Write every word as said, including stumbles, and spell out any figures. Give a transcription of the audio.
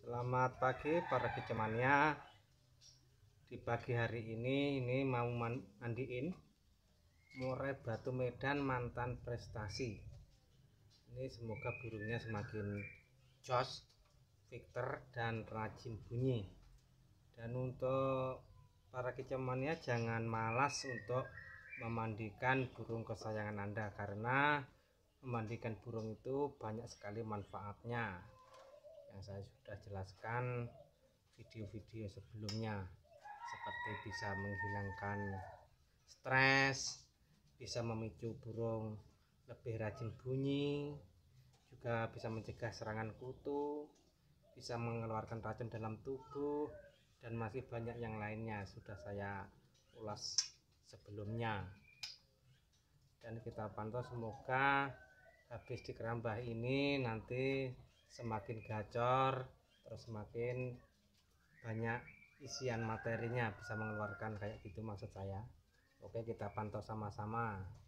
Selamat pagi para kicamania. Di pagi hari ini ini mau mandiin murai batu Medan mantan prestasi. Ini semoga burungnya semakin jos, pinter dan rajin bunyi. Dan untuk para kicamania jangan malas untuk memandikan burung kesayangan Anda, karena memandikan burung itu banyak sekali manfaatnya yang saya sudah jelaskan video-video sebelumnya, seperti bisa menghilangkan stres, bisa memicu burung lebih rajin bunyi, juga bisa mencegah serangan kutu, bisa mengeluarkan racun dalam tubuh, dan masih banyak yang lainnya sudah saya ulas sebelumnya. Dan kita pantau semoga habis dikerambah ini nanti semakin gacor, terus semakin banyak isian materinya, bisa mengeluarkan kayak gitu maksud saya. Oke, kita pantau sama-sama.